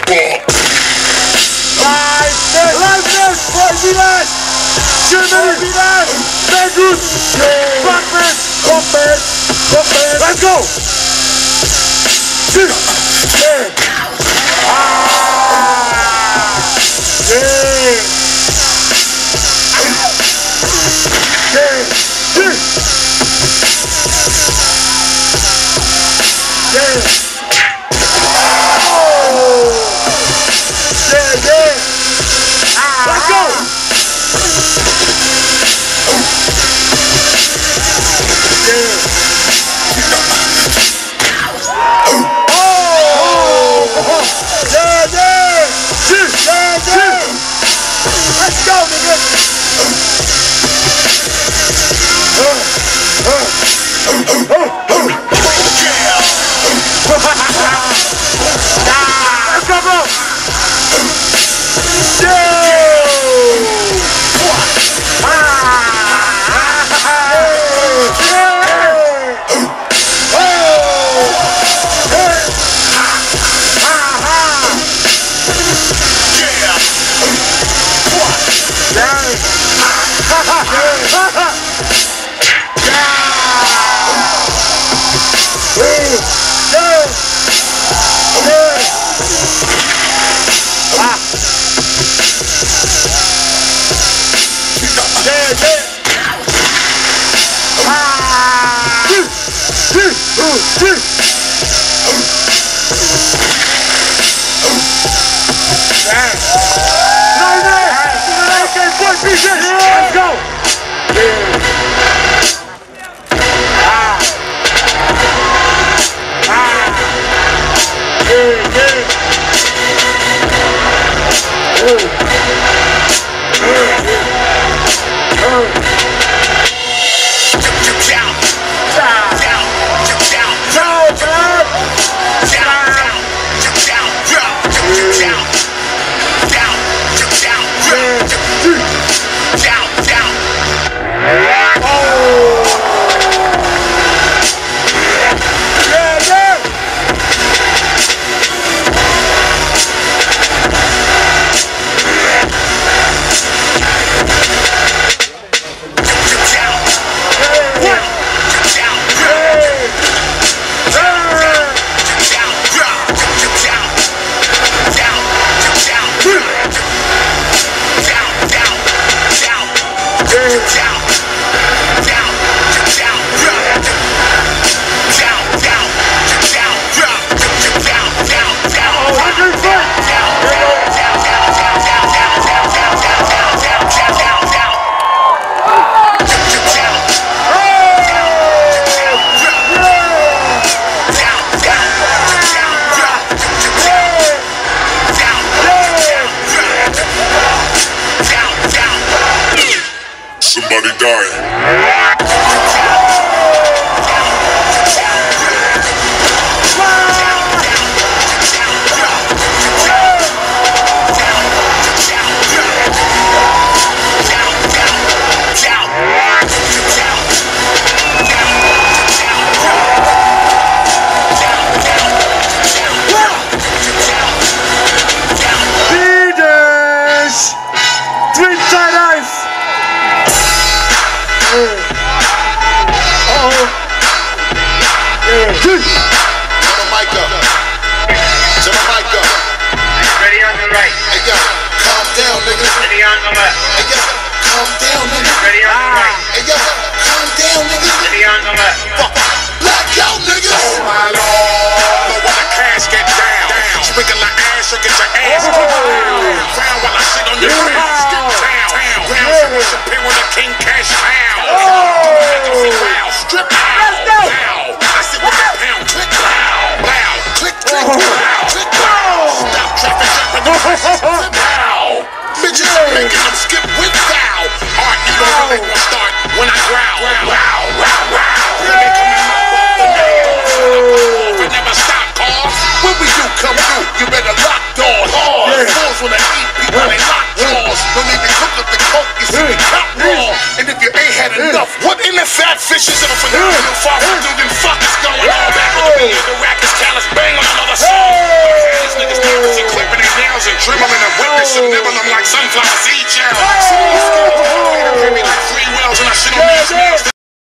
Village, Germany, Village, Vegas, Buckman, Compet, let's go! Yeah! Let's go! Let's go, nigga! Let's go, bro! Let's go! Somebody dying. Fat fishes of a phenomenal far from dude, fuck is going on back with the rack is callous, bang on another song. These niggas nervous and clipping Adrenaline and witness subliminal. I'm like sunflower seed gel. Free wells and I shit on these nails.